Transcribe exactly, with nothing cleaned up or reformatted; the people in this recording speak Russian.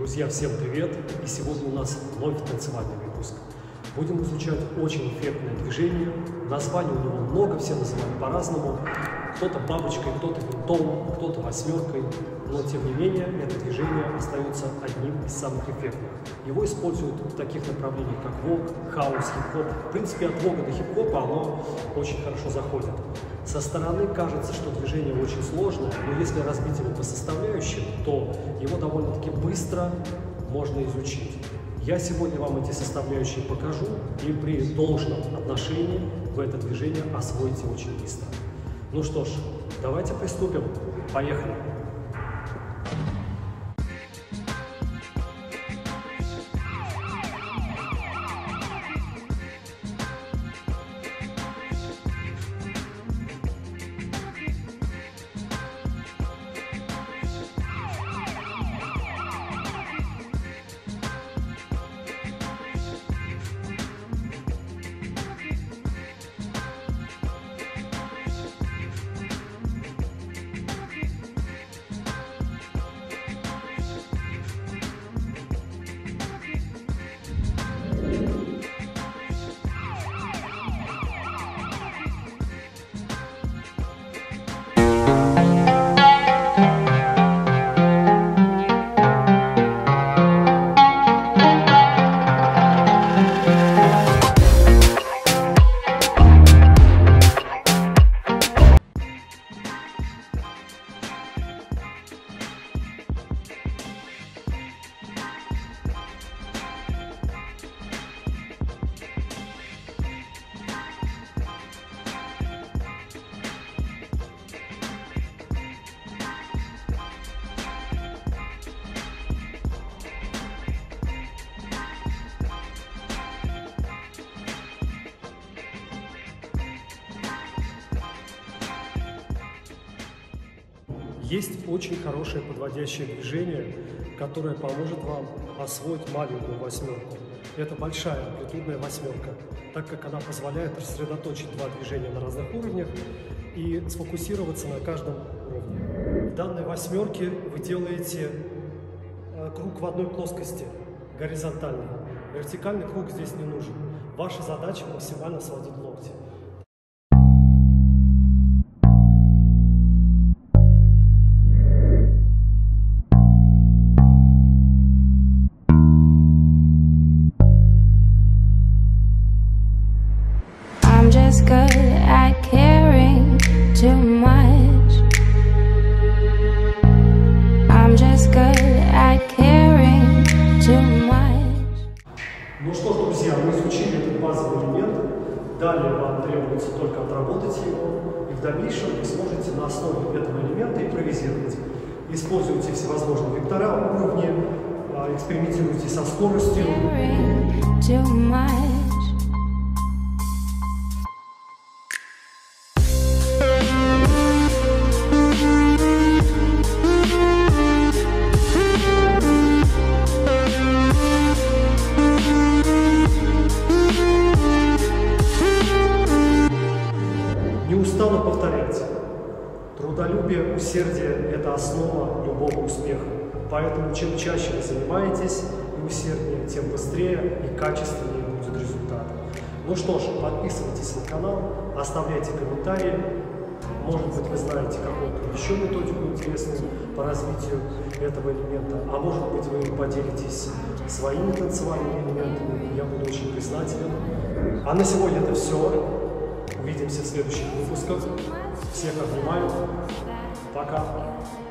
Друзья, всем привет! И сегодня у нас новый танцевальный выпуск. Будем изучать очень эффектное движение. Названий у него много, все называют по-разному. Кто-то бабочкой, кто-то винтом, кто-то восьмеркой. Но, тем не менее, это движение остается одним из самых эффектных. Его используют в таких направлениях, как вог, хаус, хип-хоп. В принципе, от вога до хип-хопа оно очень хорошо заходит. Со стороны кажется, что движение очень сложное, но если разбить его по составляющим, то его довольно-таки быстро можно изучить. Я сегодня вам эти составляющие покажу, и при должном отношении вы это движение освоите очень быстро. Ну что ж, давайте приступим. Поехали! Есть очень хорошее подводящее движение, которое поможет вам освоить маленькую восьмерку. Это большая амплитудная восьмерка, так как она позволяет рассредоточить два движения на разных уровнях и сфокусироваться на каждом уровне. В данной восьмерке вы делаете круг в одной плоскости, горизонтальный. Вертикальный круг здесь не нужен. Ваша задача максимально сводить локти. Good at caring too much. I'm just good at caring too much. Ну что ж, друзья, мы изучили этот базовый элемент. Далее вам требуется только отработать его, и в дальнейшем вы сможете на основе этого элемента импровизировать. Используйте всевозможные вектора, уровни, экспериментируйте со скоростью. Не устану повторять, трудолюбие, усердие – это основа любого успеха. Поэтому чем чаще вы занимаетесь и усерднее, тем быстрее и качественнее будет результат. Ну что ж, подписывайтесь на канал, оставляйте комментарии. Может быть, вы знаете какую-то еще методику интересную по развитию этого элемента, а может быть, вы поделитесь своими танцевальными элементами. Я буду очень признателен. А на сегодня это все. Увидимся в следующих выпусках. Всех обнимаю. Пока.